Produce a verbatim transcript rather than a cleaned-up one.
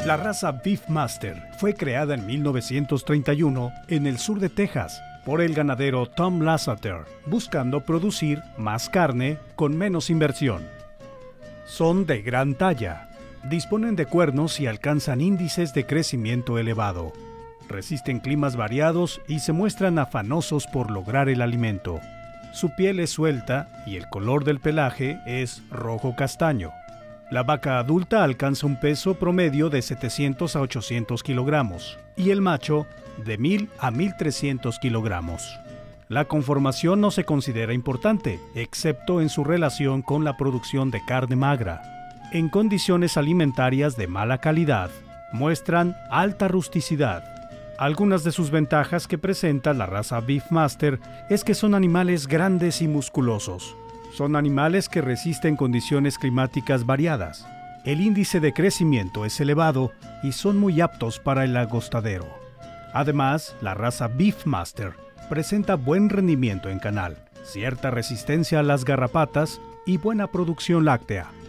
La raza Beefmaster fue creada en mil novecientos treinta y uno en el sur de Texas por el ganadero Tom Lasseter, buscando producir más carne con menos inversión. Son de gran talla, disponen de cuernos y alcanzan índices de crecimiento elevado. Resisten climas variados y se muestran afanosos por lograr el alimento. Su piel es suelta y el color del pelaje es rojo castaño. La vaca adulta alcanza un peso promedio de setecientos a ochocientos kilogramos y el macho de mil a mil trescientos kilogramos. La conformación no se considera importante, excepto en su relación con la producción de carne magra. En condiciones alimentarias de mala calidad, muestran alta rusticidad. Algunas de sus ventajas que presenta la raza Beefmaster es que son animales grandes y musculosos. Son animales que resisten condiciones climáticas variadas. El índice de crecimiento es elevado y son muy aptos para el agostadero. Además, la raza Beefmaster presenta buen rendimiento en canal, cierta resistencia a las garrapatas y buena producción láctea.